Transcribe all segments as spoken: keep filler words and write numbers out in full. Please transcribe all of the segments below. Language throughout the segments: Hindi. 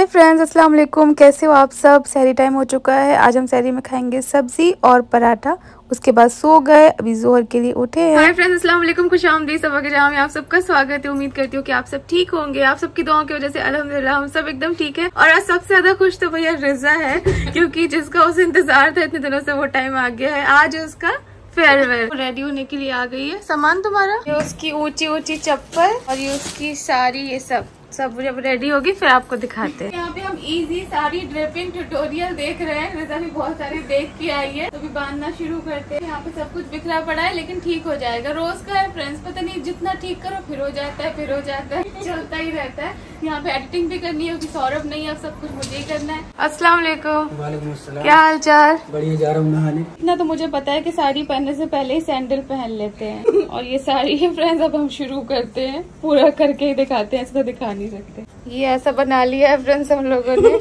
फ्रेंड्स, अस्सलाम वालेकुम। कैसे हो आप सब? सहरी टाइम हो चुका है। आज हम सहरी में खाएंगे सब्जी और पराठा। उसके बाद सो गए, अभी जोहर के लिए उठे हैं। हाय फ्रेंड्स, अस्सलाम वालेकुम, खुशामदीद सब के जाम में आप सबका स्वागत है। उम्मीद करती हूँ कि आप सब ठीक होंगे। आप सबकी दुआओं की वजह से अल्हम्दुलिल्लाह हम सब एकदम ठीक है। और आज सबसे ज्यादा खुश तो भैया रिजा है, क्योंकि जिसका उसे इंतजार था इतने दिनों से वो टाइम आ गया है। आज उसका फेयरवेल रेडी होने के लिए आ गई है। सामान तुम्हारा, ये उसकी ऊंची ऊंची चप्पल और ये उसकी साड़ी, ये सब सब जब रेडी होगी फिर आपको दिखाते हैं। यहाँ पे हम इजी साड़ी ड्रेपिंग ट्यूटोरियल देख रहे हैं। रिजा भी बहुत सारी देख के आई है, तो भी बांधना शुरू करते हैं। यहाँ पे सब कुछ बिखरा पड़ा है, लेकिन ठीक हो जाएगा। रोज का है फ्रेंड्स, पता नहीं जितना ठीक करो फिर हो जाता है फिर हो जाता है चलता ही रहता है। यहाँ पे एडिटिंग भी करनी है, सौरभ नहीं है, सब कुछ मुझे ही करना है। अस्सलाम वालेकुम। वालेकुम अस्सलाम। क्या हाल चाल? बढ़िया, जा रहा हूँ नहाने। इतना तो मुझे पता है कि साड़ी पहनने से पहले ही सैंडल पहन लेते हैं। और ये साड़ी है फ्रेंड्स, अब हम शुरू करते हैं। पूरा करके ही दिखाते हैं, ऐसा तो दिखा नहीं सकते। ये ऐसा बना लिया है फ्रेंड्स हम लोगों ने।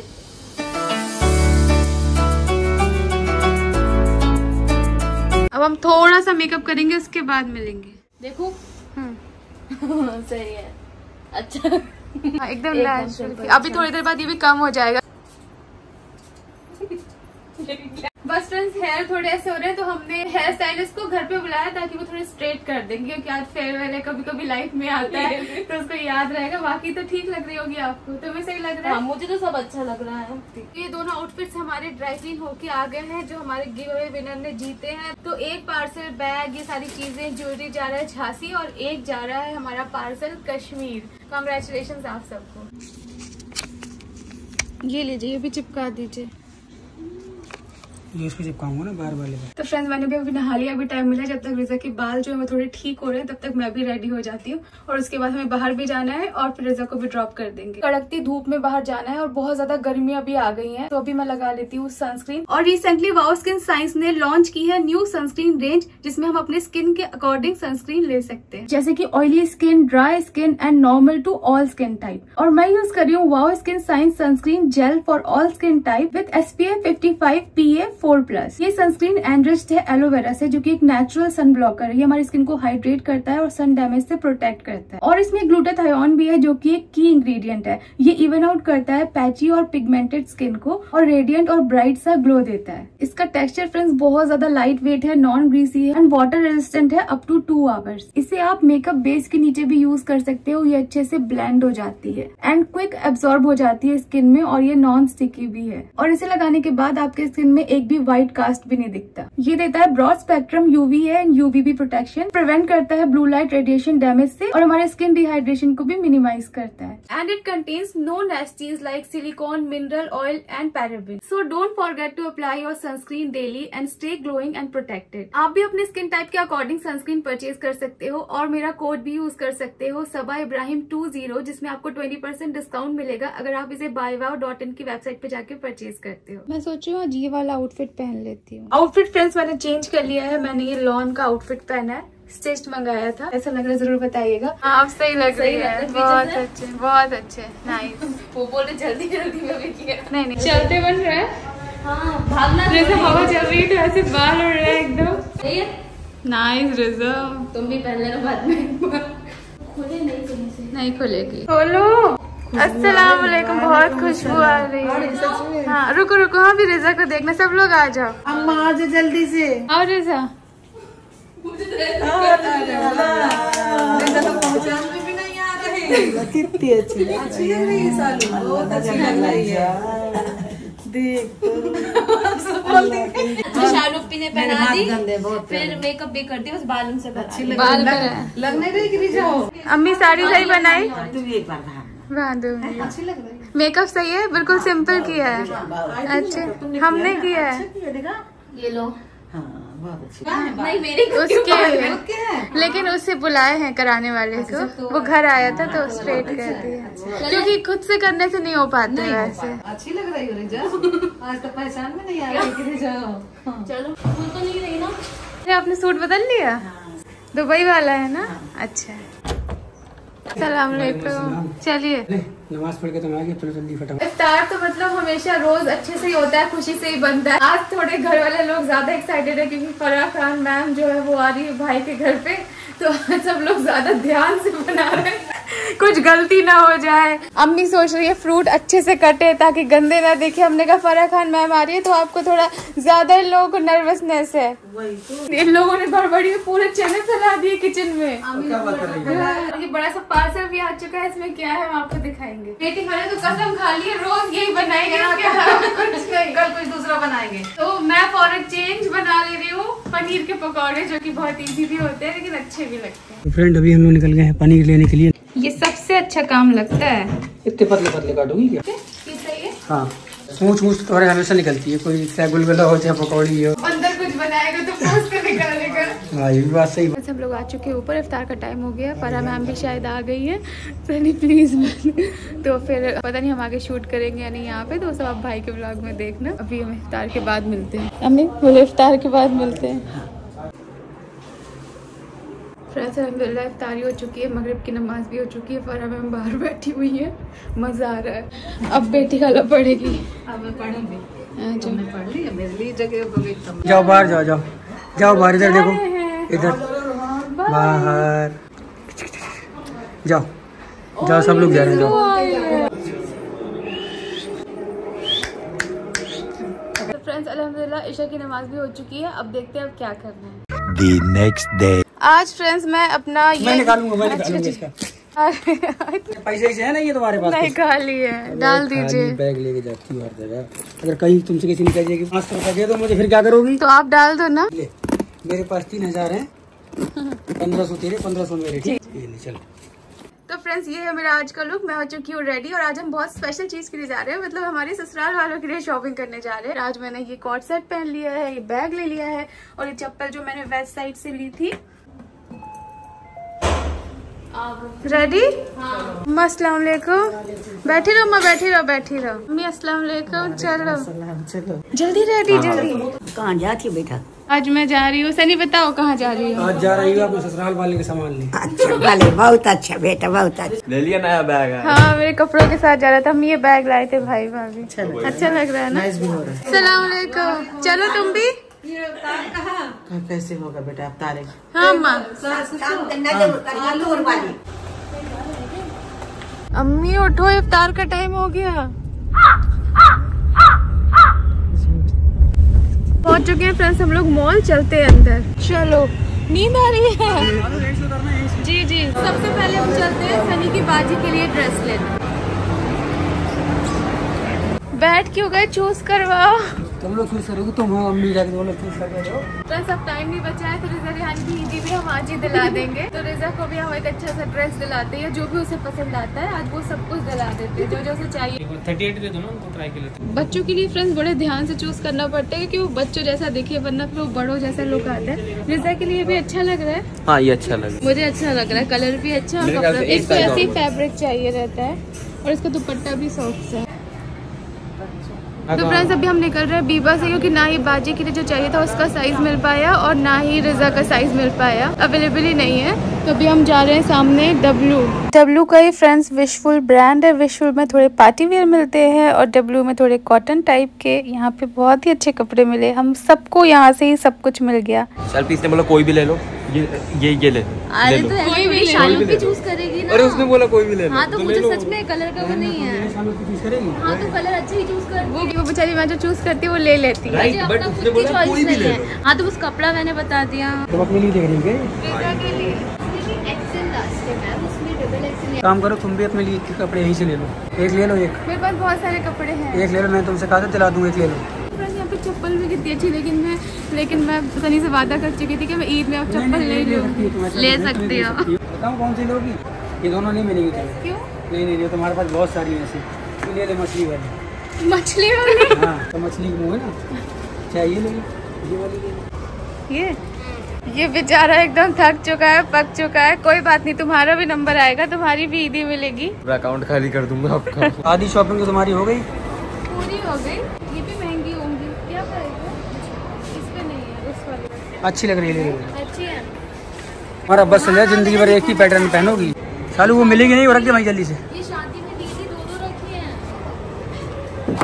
अब हम थोड़ा सा मेकअप करेंगे, उसके बाद मिलेंगे। देखो सही है, अच्छा। हाँ, एकदम नेचुरल। अभी थोड़ी देर बाद ये भी कम हो जाएगा। बस फ्रेंड्स, हेयर थोड़े ऐसे हो रहे हैं, तो हमने हेयर स्टाइलिस्ट को घर पे बुलाया ताकि वो थोड़े स्ट्रेट कर देंगे, क्योंकि आज फेयरवेल है, कभी कभी लाइफ में आता है तो उसको याद रहेगा। बाकी तो ठीक लग रही होगी आपको, तुम्हें सही लग रहा है? हाँ, मुझे तो सब अच्छा लग रहा है। ये दोनों आउटफिट्स हमारे ड्राई क्लीन होके आ गए हैं, जो हमारे गिव अवे विनर ने जीते हैं। तो एक पार्सल बैग, ये सारी चीजें, ज्वेलरी जा रहा है झांसी, और एक जा रहा है हमारा पार्सल कश्मीर। कांग्रेचुलेशन आप सबको। ये लीजिए, ये भी चिपका दीजिए। ये इसको चिपकाऊंगा ना बार बार। तो फ्रेंड्स, मैंने भी अभी नहा लिया। अभी टाइम मिला, जब तक रिजा के बाल जो है वो थोड़े ठीक हो रहे हैं तब तक मैं भी रेडी हो जाती हूँ। और उसके बाद हमें बाहर भी जाना है और फिर रिजा को भी ड्रॉप कर देंगे। कड़कती धूप में बाहर जाना है और बहुत ज्यादा गर्मी अभी आ गई है, तो अभी मैं लगा लेती हूँ सनस्क्रीन। और रिसेंटली वाओ स्किन साइंस ने लॉन्च की है न्यू सनस्क्रीन रेंज, जिसमें हम अपने स्किन के अकॉर्डिंग सनस्क्रीन ले सकते हैं, जैसे की oily skin, dry skin and normal to all skin type. और मैं यूज कर रही हूँ wow skin science sunscreen gel for all skin type with S P F fifty five P A four plus. ये सनस्क्रीन एनरिच्ड है एलोवेरा से, जो कि एक नेचुरल सन ब्लॉकर है। ये हमारी स्किन को हाइड्रेट करता है और सन डैमेज से प्रोटेक्ट करता है। और इसमें ग्लूटाथायोन भी है, जो कि एक की इंग्रेडिएंट है। ये इवन आउट करता है पैची और पिगमेंटेड स्किन को, और रेडियंट और ब्राइट सा ग्लो देता है। इसका टेक्सचर फ्रेंड्स बहुत ज्यादा लाइट वेट है, नॉन ग्रीसी है एंड वाटर रेजिस्टेंट है अप टू टू आवर्स। इसे आप मेकअप बेस के नीचे भी यूज कर सकते हो। ये अच्छे से ब्लेंड हो जाती है एंड क्विक एब्सॉर्ब हो जाती है स्किन में, और ये नॉन स्टिकी भी है। और इसे लगाने के बाद आपके स्किन में एक भी व्हाइट कास्ट भी नहीं दिखता। ये देता है broad spectrum UVA and UVB protection, prevent करता है ब्लू लाइट रेडिएशन डैमेज से, और हमारे स्किन डिहाइड्रेशन को भी मिनिमाइज करता है। And it contains no nasties like silicone, mineral oil and paraben. So don't forget to apply your sunscreen daily and stay glowing and protected. आप भी अपने स्किन टाइप के अकॉर्डिंग सनस्क्रीन परचेज कर सकते हो, और मेरा कोड भी यूज कर सकते हो, सबा इब्राहिम टू जीरो, जिसमें आपको ट्वेंटी परसेंट डिस्काउंट मिलेगा अगर आप इसे बाय वाओ डॉट इन की वेबसाइट पे जाके परचेज करते हो। मैं सोच रही हूँ ये वाला आउटफिट पहन लेती हूँ। आउटफिट फ्रेंड्स मैंने चेंज कर लिया है। मैंने ये लॉन का आउटफिट पहना है, स्टिच मंगाया था। ऐसा लग रहा है, जरूर बताइएगा। हाँ, आप सही लग रही है, बहुत अच्छे बहुत अच्छे, नाइस। वो बोले जल्दी जल्दी में भी किया। नहीं नहीं, चलते बन रहा है। हाँ, भागना जैसे हवा चल रही है तो ऐसे बाल उड़ रहे हैं एकदम। नाइस रिजा, तुम भी पहन लेना बाद में। खुले नहीं कहीं से नहीं खुलेगी। खोलो। अस्सलाम वालेकुम। बहुत खुशबू आ रही है। हाँ, रुको रुको, हाँ भी रिजा को देखना। सब लोग आ जाओ, अम्मा आ जाओ जल्दी से। आओ रिजा। रिजा तो पहचान में भी नहीं आ रही। कितनी अच्छी अच्छी लग रही है सालू, बहुत अच्छी लग रही है। देख शाहरुख ने पहना दी, फिर मेकअप भी कर दी, बस बालों से अच्छी बाल लग नहीं रही। रिजा अम्मी साड़ी सही बनाई, तुम एक बार बांध दूंगी। अच्छी लग रही है। मेकअप सही है, बिल्कुल सिंपल किया है। अच्छा, हमने किया है। ये लो। हाँ, बहुत अच्छी। नहीं, मेरी उसके, लेकिन उससे बुलाए हैं कराने वाले को, वो घर आया था तो स्ट्रेट कर दिया, क्योंकि खुद से करने से नहीं हो पाते वैसे। अच्छी लग रही है रिजा, आज तो पहचान में नहीं आ रही रिजा। चलो, भूल तो नहीं रही ना। आपने सूट बदल लिया? दुबई वाला है ना? अच्छा। सलाम अलैकुम। चलिए नमाज पढ़ के तो आ गए, चलो जल्दी फटाफट। इफ्तार तो मतलब हमेशा रोज अच्छे से ही होता है, खुशी से ही बनता है। आज थोड़े घर वाले लोग ज्यादा एक्साइटेड है, क्योंकि फराह खान मैम जो है वो आ रही है भाई के घर पे, तो सब लोग ज्यादा ध्यान से बना रहे हैं। कुछ गलती ना हो जाए। अम्मी सोच रही है फ्रूट अच्छे से कटे ताकि गंदे ना दिखे। हमने कहा फराह खान मैम आ रही है तो आपको थोड़ा ज्यादा इन लोगों को नर्वसनेस है। इन लोगों ने गड़बड़ी में पूरे चने फैला दिए किचन में। ये बड़ा सा पार्सल भी आ चुका है, इसमें क्या है हम आपको दिखाएंगे। बेटी मैंने तो कसम खा ली है रोज यही बनाएंगे, कल कुछ दूसरा बनाएंगे। तो मैं फॉर चेंज बना ले रही हूँ पनीर के पकौड़े, जो कि बहुत इजी भी होते हैं लेकिन अच्छे भी लगते हैं। तो फ्रेंड अभी हम लोग निकल गए हैं पनीर लेने के लिए। ये सबसे अच्छा काम लगता है। इतने पतले पतले काटोगी क्या? ये सही है। हाँ मूछ मूछ तो तुम्हारे हमेशा निकलती है, कोई चाहे गुलगुला हो चाहे पकौड़ी हो। अंदर कुछ बनाएगा तो पोस्ट कर निकालेगा। हाँ ये भी बात सही। सब लोग आ चुके हैं ऊपर, इफ्तार का टाइम हो गया। फराह मैम भी शायद आ गई है। सनी प्लीज तो फिर पता नहीं हम आगे शूट करेंगे या नहीं यहाँ पे, तो सब आप भाई के ब्लॉग में देखना। अभी हम इफ्तार के बाद मिलते हैं। अम्मी बोले इफ्तार के बाद मिलते हैं। फ्रेंड्स अल्हम्दुलिल्लाह इफ्तारी हो चुकी है, मगरिब की नमाज भी हो चुकी है। फराह मैम बाहर बैठी हुई है, मजा आ रहा है। अब बेटी खाला पढ़ेगी। अब मैं पढ़ूंगी। अच्छा मैं पढ़ ली है, मेरे लिए जगह जाओ बाहर जाओ जाओ जाओ बाहर, इधर देखो इधर बाहर जाओ जाओ, सब लोग जा रहे हैं जाओ। तो फ्रेंड्स अल्हम्दुलिल्लाह इशा की नमाज भी हो चुकी है। अब देखते हैं अब क्या करना है। The next day. आज फ्रेंड्स मैं अपना ये मैं निकालूंगा मैं निकालूंगा इसका। पैसे से है ना ये तुम्हारे पास? नहीं खाली है, डाल दीजिए। बैग लेके जाती हूँ हर जगह, अगर कहीं तुमसे किसी ने कह दिया कि पाँच सौ रुपया दे दो मुझे, फिर क्या करोगी? तो आप डाल दो ना। ले मेरे पास तीन हजार है, पंद्रह सौ तेरे पंद्रह सौ मेरे, ठीक ये ले चल। तो फ्रेंड्स ये है मेरा आज का लुक। मैं हो चुकी हूँ रेडी और आज हम बहुत स्पेशल चीज के लिए जा रहे हैं, मतलब हमारे ससुराल वालों के लिए शॉपिंग करने जा रहे हैं। आज मैंने ये कोट सेट पहन लिया है, ये बैग ले लिया है और ये चप्पल जो मैंने वेस्ट साइड से ली थी। रेडी? हाँ। अस्सलाम वालेकुम। बैठी रहो माँ, बैठी रहो बैठी रहो। मम्मी अस्सलाम वालेकुम। चलो जल्दी रेडी जल्दी। कहाँ जाती बेटा? आज मैं जा रही हूँ। सनी बताओ कहाँ जा रही हूँ? आज जा रही हूँ अपने ससुराल वाले के सामान ले। अच्छा वाले, बहुत अच्छा बेटा बहुत अच्छा। ले लिया नया बैग है। हाँ मेरे कपड़ों के साथ जा रहा था। हम ये बैग लाए थे भाई भाभी। अच्छा लग रहा है ना? अस्सलाम वालेकुम। चलो तुम भी। कैसे होगा बेटा अब तारीख? हाँ माँ। अम्मी उठो, इफ्तार का टाइम हो गया। पहुंच चुके हैं फ्रेंड्स हम लोग मॉल, चलते हैं अंदर। चलो नींद आ रही है। जी जी सबसे पहले हम चलते हैं सनी की बाजी के लिए ड्रेस लेने। बैठ क्यों गए, चूज करवाओ। तुम लोग चूज करोगे, तुम हो अम्मी जाके तुम लोग चूज कर रहे हो। फ्रेंड्स अब टाइम नहीं बचा है तो रिजा रिहान की ईदी भी हम आज ही दिला देंगे। तो रिजा को भी हम एक अच्छा सा ड्रेस दिलाते हैं, जो भी उसे पसंद आता है आज वो सब कुछ दिला देते हैं जो जो उसे चाहिए। थर्टी एट दे दो ना उनको ट्राई के लिए। बच्चों के लिए फ्रेंड्स बड़े ध्यान से चूज करना पड़ता है क्योंकि वो बच्चों जैसा दिखे, वरना फिर वो बड़ों जैसा लुक आता है। रिजा के लिए भी अच्छा लग रहा है। हाँ ये अच्छा लगा, मुझे अच्छा लग रहा है, कलर भी अच्छा और कपड़ा। इसको ऐसे ही फैब्रिक चाहिए रहता है और इसका दुपट्टा भी सॉफ्ट है। तो फ्रेंड्स अभी हम निकल रहे हैं बीबा से, क्योंकि ना ही बाजी के लिए जो चाहिए था उसका साइज मिल पाया और ना ही रिजा का साइज मिल पाया, अवेलेबल ही नहीं है। तो अभी हम जा रहे हैं सामने डब्लू। डब्लू का ही फ्रेंड्स विशफुल ब्रांड है। विशफुल में थोड़े पार्टी वेयर मिलते हैं और डब्लू में थोड़े कॉटन टाइप के। यहाँ पे बहुत ही अच्छे कपड़े मिले, हम सबको यहाँ से ही सब कुछ मिल गया। चल पीस ने बोला कोई भी ले लो, ये ये ये ले अरे तो कोई भी शालू भी चूज करेगी ना। अरे उसने बोला कोई भी ले लो। हाँ तो मुझे सच में कलर का वो नहीं है। हाँ तो कलर अच्छा ही चूज कर। वो वो बेचारी मैं जो चूज करती है वो ले लेती है। मुझे अपना खुद की चॉइस नहीं है। हाँ तो उस कपड़ा मैंने बता दिया। तुम अपने लिए देख रही रिजा के लिए एक्सेल लास्ट है मैम, उसमें डबल एक्सेल। काम करो तुम भी अपने लिए कपड़े यहीं से ले लो। एक ले लो, एक मेरे पास बहुत सारे कपड़े हैं। एक ले लो, मैं तुमसे कहा था दिला दूँ, एक ले लो। यहाँ पे चप्पल भी कितनी अच्छी, लेकिन मैं लेकिन मैं सनी से वादा कर चुकी थी कि मैं ईद में अब चप्पल नहीं लूँगी। ले सकती हो। बताओ कौन सी लोगी? ये दोनों नहीं मिलेंगी तुम्हें। क्यों? नहीं नहीं, तुम्हारे पास बहुत सारी है ऐसी। ले ले मछली वाली। मछली वाली? हाँ तो मछली की मुँह है ना, चाहिए ले ये वाली ले लो। ये ये बेचारा एकदम थक चुका है, पक चुका है। कोई बात नहीं, तुम्हारा भी नंबर आएगा, तुम्हारी भी ईदी मिलेगी। अकाउंट खाली कर दूंगा आपका। आधी शॉपिंग तो तुम्हारी हो गई, पूरी हो गई। ये भी महंगी होंगी, क्या करेगा? इस पे नहीं है, उस वाले अच्छी लग रही है। ले लो, अच्छी है। हमारा बस चल जाए, जिंदगी भर एक ही पैटर्न पहनोगी। सालू वो मिलेगी नहीं, वो रख दे भाई जल्दी से। ये शादी में दी थी, दो दो रखी हैं।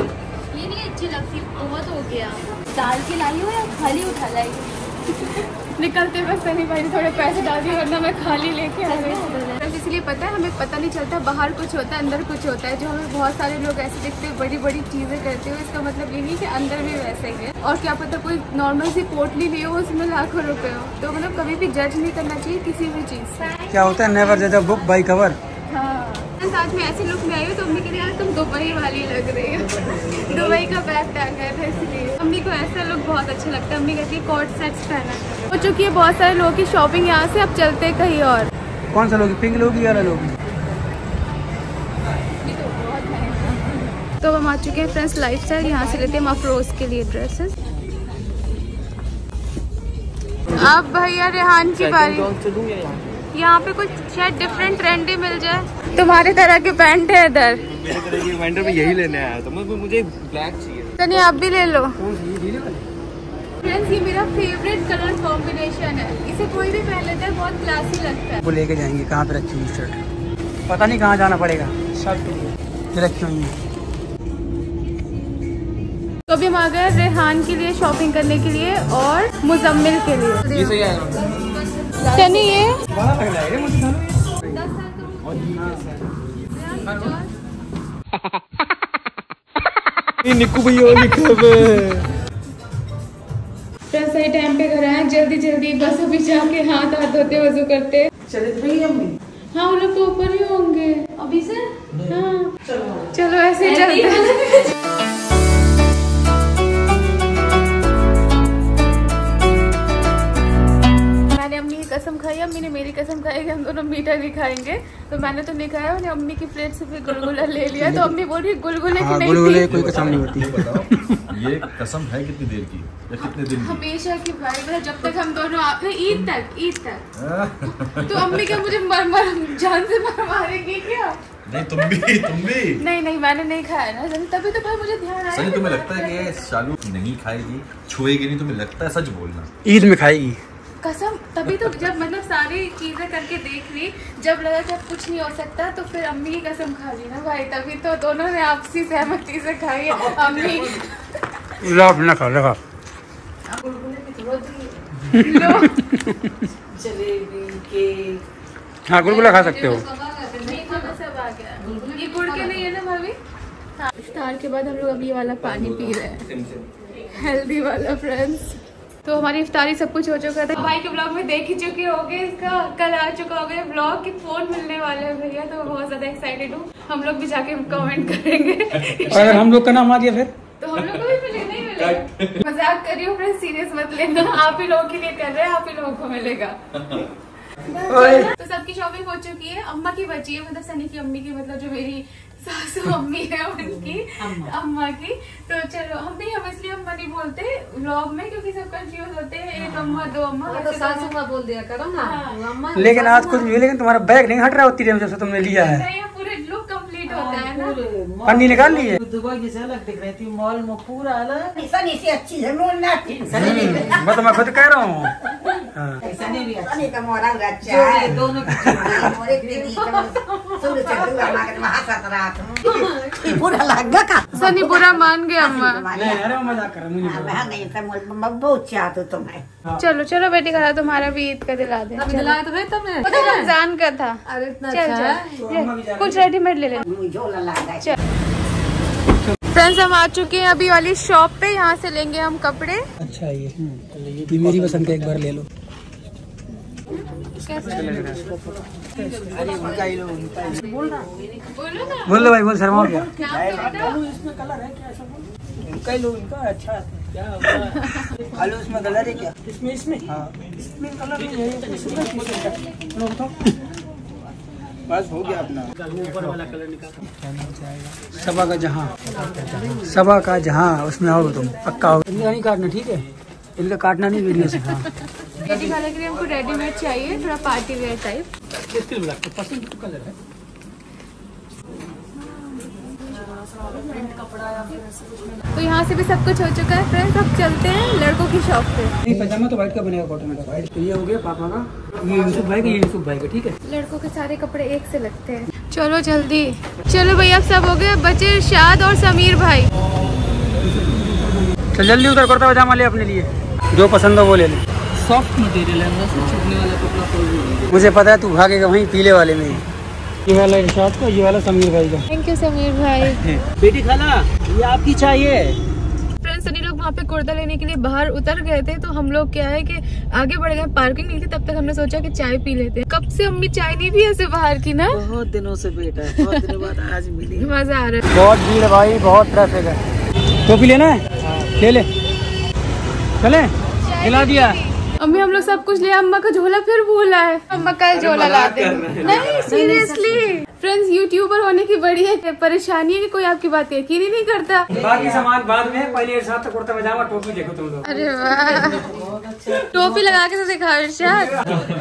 ये नहीं अच्छी लगती, बहुत हो गया। दाल की लाई हो या खाली उठा लाई? निकलते हुए सनी भाई ने थोड़े पैसे डाल दिए वरना मैं खाली लेके आ गई। इसलिए पता है हमें पता नहीं चलता बाहर कुछ होता है अंदर कुछ होता है। जो हमें बहुत सारे लोग ऐसे दिखते हैं बड़ी बड़ी चीज़ें करते हुए, इसका मतलब ये नहीं कि अंदर भी वैसे ही है। और क्या पता कोई नॉर्मल सी पोटली लिए हो उसमें लाखों रुपए हो। तो मतलब कभी भी जज नहीं करना चाहिए किसी भी चीज़ से। क्या होता है नेवर जज अ बुक बाय कवर। हाँ साथ में ऐसे लुक में आई हो तो अम्मी के लिए यार तुम दुबई वाली लग रही हो। दुबई का बैग टांगा था इसलिए अम्मी को ऐसा लुक बहुत अच्छा लगता है। अम्मी कहती है कॉट सेट्स पहना हो चुकी है बहुत सारे लोगों की शॉपिंग यहाँ से। अब चलते हैं कहीं और। कौन सा लोगी, पिंक लोगी या लोगी? तो हम आ चुके हैं फ्रेंड्स लाइफस्टाइल। यहाँ से लेते हैं हम अफरोज के लिए ड्रेसेस। अब भैया रेहान की बारी। यहाँ पे कुछ शायद डिफरेंट ट्रेंडी मिल जाए। तुम्हारे तरह के पैंट है इधर। मेरे तरह की पैंट में यही लेने आया था मैं, मुझे ब्लैक चाहिए। चलिए आप भी ले लो। फ्रेंड्स ये मेरा फेवरेट कलर कॉम्बिनेशन है। इसे कोई भी पहन लेता है बहुत क्लासी लगता है। वो लेके जाएंगे कहाँ पे रखी हुई शर्ट, पता नहीं कहाँ जाना पड़ेगा शर्ट के लिए रखी हुई है। तो अभी हम आ गए रेहान के लिए शॉपिंग करने के लिए और मुजम्मिल के लिए। ये सही आएगा। सनी ये बड़ा लग रहा है मुझे। निक्कू भैया लिखा फ्रेंड्स सही टाइम पे घर आए जल्दी जल्दी। बस अभी जाके हाथ हाथ धोते वजू करते। चले भैया अम्मी। हाँ वो लोग तो ऊपर ही होंगे अभी से। हाँ चलो चलो ऐसे चलते। कसम खाई, अम्मी ने मेरी कसम खाई कि हम दोनों मीठा नहीं खाएंगे। तो मैंने तो नहीं खाया, उन्हें अम्मी की प्लेट से फिर गुलगुला ले लिया। तो अम्मी बोल रही गुलगुले की नहीं गुलगुले कोई कसम नहीं होती। ये कसम है कितनी देर की या कितने दिन की? हमेशा की भाई, मतलब जब तक हम दोनों आप ईद तक ईद तक। तो अम्मी क्या मुझे मर मर जान से मर मारेगी क्या? नहीं तुम भी तुम भी नहीं नहीं मैंने नहीं खाया ना तभी तो भाई मुझे ध्यान आया। सही तुम्हें लगता है कि शालू नहीं खाएगी, छुएगी नहीं, तुम्हें लगता है? सच बोलना। ईद में खाएगी कसम। तभी तो जब मतलब सारी चीजें करके देख ली, जब लगा जब कुछ नहीं हो सकता तो फिर अम्मी की कसम खा ली ना भाई। तभी तो दोनों ने आपसी सहमति से खाई है। अम्मी ना खा लगा जलेबी केक। हाँ गुलगुला खा सकते हो। नहीं खाना सब आ गया। ये गुड़ के नहीं है ना भाभी। इफ्तार के बाद हम लोग अभी वाला पानी पी रहे हैं, हेल्दी वाला फ्रेंड्स। तो हमारी इफ्तारी सब कुछ हो चुका था। भाई के ब्लॉग में देख ही चुके होंगे, इसका कल आ चुका होगा ब्लॉग कि फोन मिलने वाले हैं भैया। तो बहुत ज्यादा एक्साइटेड हूँ। हम लोग भी जाके कमेंट करेंगे। अगर हम लोग का नाम आ गया फिर तो हम लोग को भी मिले नहीं मिलेगा। मजाक कर रही हूँ फ्रेंड्स, सीरियस मत लेना। आप ही लोगों के लिए कर रहे हैं, आप ही लोगों को मिलेगा। तो सबकी शॉपिंग हो चुकी है। अम्मा की बची है, मतलब सनी की अम्मी की, मतलब जो मेरी सासू अम्मी है उनकी अम्मा की। तो चलो हम नहीं, हम इसलिए अम्मा नहीं बोलते व्लॉग में क्योंकि सब कंफ्यूज होते हैं। एक अम्मा दो अम्मा, तो सासू माँ बोल दिया करो ना। अम्मा लेकिन आज कुछ भी, लेकिन तुम्हारा बैग नहीं हट रहा होती है जब से तुमने लिया है। नहीं पूरे लुक कंप्लीट होता है ना। पन्नी निकाल ली है। दुबई की से अलग दिख रही थी, मॉल में पूरा अलग। सनी से अच्छी है नून ना मैं तो मैं खुद कह रहा हूँ। सनी भी अच्छी। सनी का मोरा अच्छा है दोनों मोरे के दी सुन चलू अम्मा के महासत रात ये पूरा लगा का सनी बुरा मान गया अम्मा। नहीं अरे मैं मजाक कर रहा हूँ, मुझे बोलो। मैं नहीं तो मैं बहुत चाहती हूँ तुम्हें। चलो चलो बेटी करा तुम्हारा भी ईद का दिला दे। दिलाया तो भाई तुमने। वो तो रमजान का था। अरे इतना चल अच्छा है। चल ये, कुछ रेडीमेड ले लेना। मुझे झोला लगा फ्रेंड्स हम आ चुके हैं अभी वाली शॉप पे। यहाँ से लेंगे हम कपड़े। अच्छा ये ये मेरी पसंद का एक बार ले लो। बोलो ना। बोल लो भाई, बोल शर्मा क्या? इसमें कलर है क्या? कई लोग इनका अच्छा क्या होगा? आलू इसमें कलर है क्या? इसमें इसमें हाँ इसमें कलर नहीं है। लो बताओ, बस हो गया अपना। ऊपर वाला कलर निकाल। सबा का जहाँ सबा का जहाँ उसमें आओ तुम पक्का हो। इनका नहीं काटना, ठीक है? इनका काटना नहीं वीडियो से। हाँ बेटी खाने के लिए हमको रेडीमेड चाहिए, थोड़ा पार्टी वेयर टाइप। पसंद कलर है। तो यहाँ से भी सब कुछ हो चुका है फ्रेंड्स। अब चलते हैं लड़कों की शॉप पे। नहीं पजामा तो व्हाइट का बनेगा, कॉटन का। व्हाइट तो ये हो गया पापा का, ये यूसुफ भाई का, ये यूसुफ भाई का, ठीक है? लड़कों के सारे कपड़े एक से लगते हैं। चलो जल्दी चलो भैया, अब सब हो गया। बचे इरशाद और समीर भाई। चल जल्दी उधर कुर्ता पजामा ले अपने लिए, जो पसंद हो वो ले ले। सॉफ्ट मटेरियल है, अंदर से चुभने वाला कपड़ा कोई भी नहीं। मुझे पता है तू भागेगा वहीं पीले वाले में। ये वाला इरशाद का, ये वाला समीर भाई का। थैंक यू समीर भाई। बेटी खाला ये आपकी चाहिए। फ्रेंड्स सनी लोग वहाँ पे कुर्ता लेने के लिए बाहर उतर गए थे, तो हम लोग क्या है कि आगे बढ़ गए, पार्किंग नहीं थी, तब तक हमने सोचा कि चाय पी लेते हैं। कब से अम्मी चाय नहीं पी ऐसे बाहर की ना, बहुत दिनों से बेटा है, बहुत दिनों बाद आज मिली। मजा आ रहा है। बहुत भीड़ है भाई, बहुत ट्रैफिक है। टोपी लेना है ले ले, चले दिला दिया। अम्मी हम लोग सब कुछ लिया, अम्मा का झोला फिर भूला है। अम्मा कल झोला ला देंगे। नहीं सीरियसली फ्रेंड्स, यूट्यूबर होने की बड़ी है परेशानी है कि कोई आपकी बात यकीन ही नहीं करता। बाकी सामान बाद में, पहले साथ कुर्ता पजामा टोपी देखो तुम लोग। अरे वाह, टोपी लगा के तो दिखा इरशाद।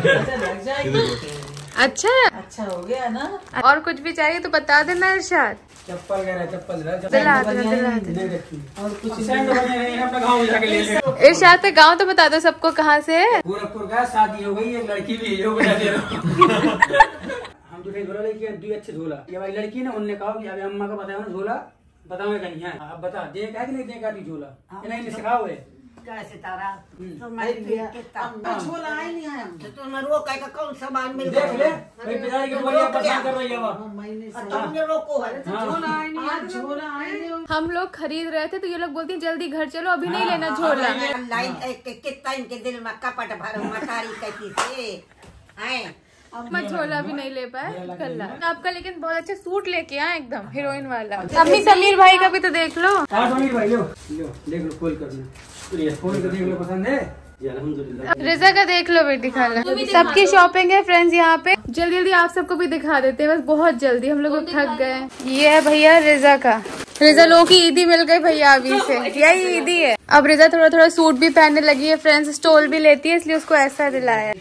अच्छा अच्छा हो गया ना। और कुछ भी चाहिए तो बता देना इरशाद। चप्पल वगैरह चप्पल दिला देना, दिला देना। और कुछ अपना गाँव जाके ले ले। इरशाद पे गाँव तो बता दो सबको कहाँ से है। गोरखपुर का, शादी हो गई, एक लड़की भी है, बता दे रहा हम तो झोला लेके दो अच्छे झोला। ये भाई लड़की ना, उन्होंने कहा कि अभी अम्मा का बताया ना झोला, बताओ कहीं है। अब बता दे क्या कि नहीं देगा झोला, नहीं सिखाओ है कैसे तारा तो मैं झोला ही नहीं है। तो तुम रोका का कौन सामान मिल देख ले गया? भाई, पिताजी की बोलिए पसंद कर रही है वो। तुमने रोको है। झोला ही नहीं है, झोला ही नहीं। हम लोग खरीद रहे थे तो ये लोग बोलती हैं जल्दी घर चलो, अभी नहीं लेना झोला। लाइन कितना इनके दिल में कपट भर मटारी कैसी से हैं। मैं झोला भी नहीं ले पाए कल। आपका लेकिन बहुत अच्छा सूट लेके आए एकदम हीरोइन वाला। अम्मी समीर भाई का भी तो देख लो। हाँ समीर भाई लो लो देख लो, खोल कर खोल कर देख लो, पसंद है अल्हम्दुलिल्लाह। रिजा का देख लो बेटी खाला। सबकी शॉपिंग है फ्रेंड्स यहाँ पे। जल्दी जल्दी आप सबको भी दिखा देते हैं, बस बहुत जल्दी, हम लोग थक गए। ये है भैया रिजा का। रिजा लोगों की ईदी मिल गई भैया अभी से, यही ईदी है। अब रिजा थोड़ा थोड़ा सूट भी पहनने लगी है फ्रेंड्स, स्टोल भी लेती है इसलिए उसको ऐसा दिलाया।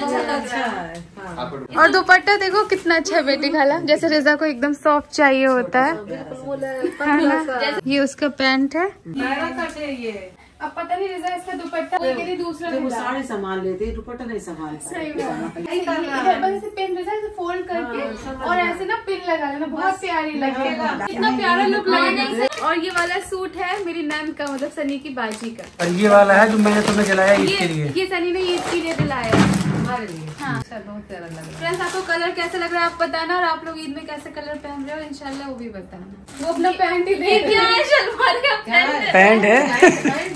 और दुपट्टा देखो कितना अच्छा है बेटी खाला, जैसे रिजा को एकदम सॉफ्ट चाहिए होता है। ये उसका पैंट है। अब पता नहीं रिजा इसका दुपट्टा दूसरा साड़ी संभाल लेते, दुपट्टा नहीं संभाल। सही बात। बस ऐसे पिन रिजा ऐसे फोल्ड करके और ऐसे ना पिन लगा लेना, बहुत प्यारी लगेगा, इतना प्यारा लुक लगेगा। और ये वाला सूट है मेरी नैन का, मतलब सनी की बाजी का। और ये वाला है जो मैंने तुम्हें दिलाया ईद के लिए। ये सनी ने ईद के लिए दिलाया हमारे लिए। हाँ बहुत प्यारा लग रहा है। फ्रेंड्स आपको कलर कैसा लग रहा है आप बताना, और आप लोग ईद में कैसे कलर पहन रहे हो इंशाल्लाह वो भी बताना। वो अपना पैंट ही देख रहा है, शलवार का पैंट है।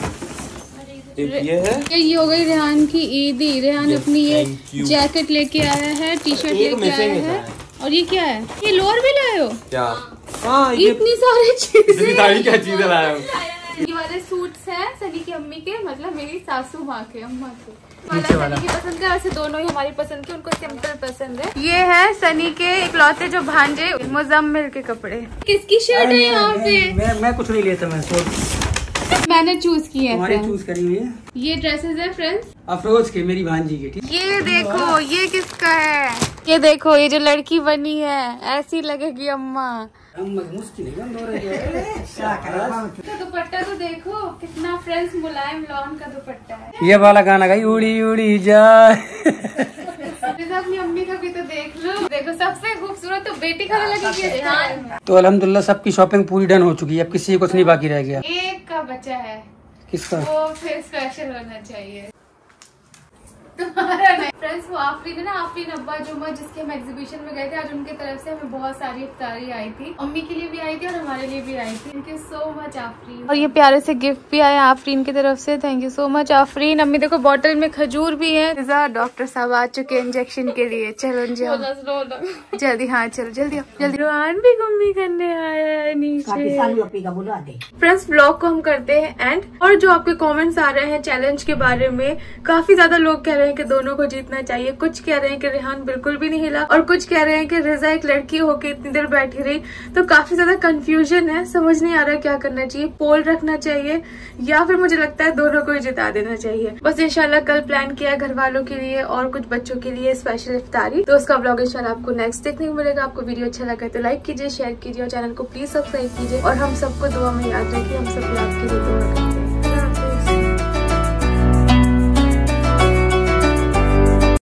ये है, ये हो गई रेहान की ईदी। रेहान अपनी ये जैकेट लेके आया है, टी शर्ट लेके आया है, और ये क्या है, ये लोअर भी लाए हो क्या? हाँ इतनी सारी चीजें, सारी क्या चीजें लाया हूँ। ये वाले सूट्स हैं सनी की अम्मी के, मतलब मेरी सासू माँ के, अम्मा के। वाला सनी की पसंद है, वैसे दोनों ही हमारी पसंद के, उनको सिंपल पसंद है। ये है सनी के इकलौते जो भांजे मुजम्मिल के कपड़े। किसकी शर्ट है यहाँ पे? मैं मैं कुछ नहीं लेता, मैं सूट मैंने चूज की है, तुम्हारी चूज करी हुई है। ये ड्रेसेस है फ्रेंड्स अफरोज के, मेरी भांजी के। ठीक, ये देखो ये किसका है, ये देखो ये जो लड़की बनी है ऐसी लगेगी अम्मा। मुश्किल है दुपट्टा तो देखो कितना फ्रेंड्स मुलायम लॉन का दुपट्टा है। ये वाला गाना गाई उड़ी उड़ी जाए। अपनी अम्मी का भी तो देख लो, देखो सबसे खूबसूरत तो बेटी खाने लगेगी। तो अल्हम्दुलिल्लाह सबकी शॉपिंग पूरी डन हो चुकी है, अब किसी कुछ नहीं बाकी रह गया। एक का बचा है, किसका? वो फिर स्पेशल होना चाहिए, तुम्हारा नहीं। फ्रेंड्स वो आफरीन है ना, आफरीन अब्बा जुम्मा जिसके हम एग्जीबिशन में गए थे, आज उनके तरफ से हमें बहुत सारी इफ्तारी आई थी, अम्मी के लिए भी आई थी और हमारे लिए भी आई थी। Thank you so much Afreen. और ये प्यारे से गिफ्ट भी आया आफरीन की तरफ से, thank you so much Afreen. अम्मी देखो बोतल में खजूर भी है। डॉक्टर साहब आ चुके हैं इंजेक्शन के लिए, चलो जल्दी, हाँ चलो जल्दी जल्दी। रोहान भी घूमी करने आया है नीचे। फ्रेंड्स ब्लॉग को हम करते हैं एंड, और जो आपके कॉमेंट्स आ रहे हैं चैलेंज के बारे में, काफी ज्यादा लोग कह रहे हैं कि दोनों को जीतना चाहिए, कुछ कह रहे हैं कि रेहान बिल्कुल भी नहीं हिला, और कुछ कह रहे हैं कि रिजा एक लड़की होके इतनी देर बैठी रही। तो काफी ज्यादा कंफ्यूजन है, समझ नहीं आ रहा है क्या करना चाहिए, पोल रखना चाहिए या फिर मुझे लगता है दोनों को ही जिता देना चाहिए। बस इंशाल्लाह कल प्लान किया है घर वालों के लिए और कुछ बच्चों के लिए स्पेशल इफ्तारी, तो उसका ब्लॉग इंशाल्लाह आपको नेक्स्ट देखने को मिलेगा। आपको वीडियो अच्छा लगा तो लाइक कीजिए, शेयर कीजिए और चैनल को प्लीज सब्सक्राइब कीजिए, और हम सबको दुआ में याद रखिए, हम सब आपके लिए दुआ करते हैं।